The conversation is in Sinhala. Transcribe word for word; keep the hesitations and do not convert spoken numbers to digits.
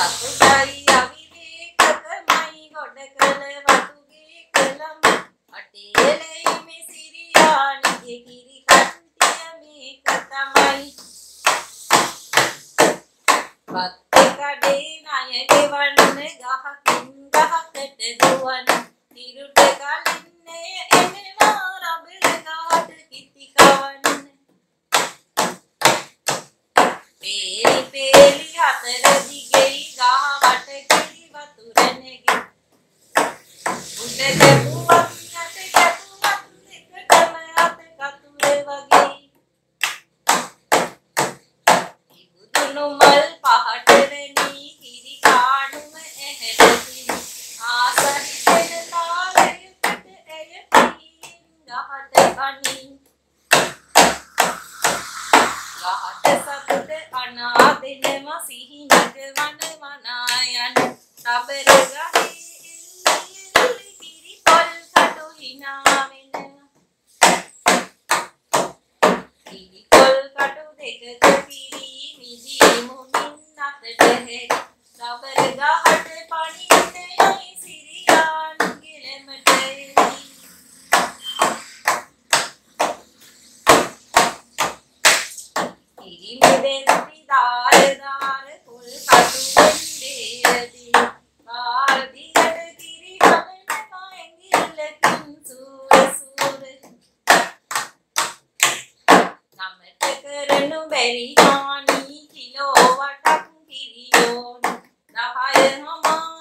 සතුටයි අවිවේකකමයි ගොඩකල වතුගේ කලම අටේලෙයි මේ සිරියානිගේ කිරි කට්ටිය මේක තමයි පත්තේ කඩේ ණය ගෙවන්න ගහකින් ගහකට දුවන තිරුට කලින්නේ එනවා රබර ගහට කිති කවන්න පේලි පේලි හතර දිගෙයි ගහ වට කිරි වතුර නෙගේ උඩ ගැපුවත් යට ගැපුවත් එකටම අත කතුර වගේ ඉබුදුණු මල් පහට වෙනී කිරි කාණුම ඇහැටි ආසහිතෙන තාලයකට ඇය පිහින් ගහට කනින් ගහට සතුට අනාදෙනම සිහිනට වන වනා යන රබර ගහේ එල්ලි එල්ලි කිරි පොල් කටු හිනා වෙනවා කිරි පොල් කටු දෙකක කිරි මිදි මුමින් අතට හැරි රබර ගහට පණින්නයි සිරියාන් ගෙලමට එයි කිරි මෙදෙන්ති දාර දාර පොල් කටු වෙන්නේ බාර දිගට කිරි හදනවා ඇඟිල්ලකින් සූර සූර නමට කරනු බැරි හානි කිලෝ වටක් කිරියෝන් දහය හමා